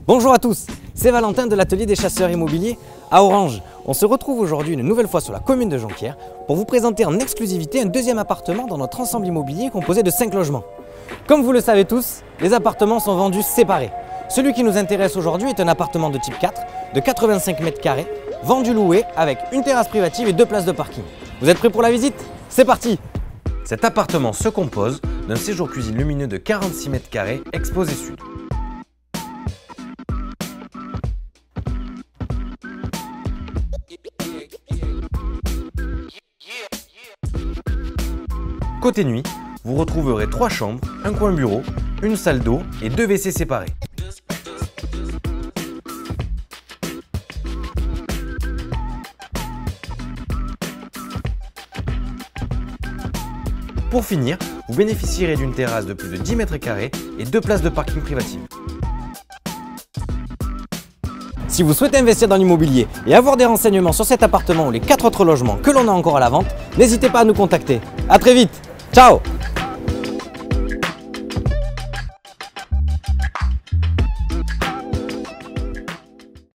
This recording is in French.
Bonjour à tous, c'est Valentin de l'atelier des chasseurs immobiliers à Orange. On se retrouve aujourd'hui une nouvelle fois sur la commune de Jonquière pour vous présenter en exclusivité un deuxième appartement dans notre ensemble immobilier composé de 5 logements. Comme vous le savez tous, les appartements sont vendus séparés. Celui qui nous intéresse aujourd'hui est un appartement de type 4 de 85 mètres carrés, vendu loué avec une terrasse privative et 2 places de parking. Vous êtes prêts pour la visite? C'est parti! Cet appartement se compose d'un séjour cuisine lumineux de 46 mètres carrés exposé sud. Côté nuit, vous retrouverez 3 chambres, un coin bureau, une salle d'eau et 2 WC séparés. Pour finir, vous bénéficierez d'une terrasse de plus de 10 mètres carrés et 2 places de parking privatives. Si vous souhaitez investir dans l'immobilier et avoir des renseignements sur cet appartement ou les 4 autres logements que l'on a encore à la vente, n'hésitez pas à nous contacter. A très vite, ciao!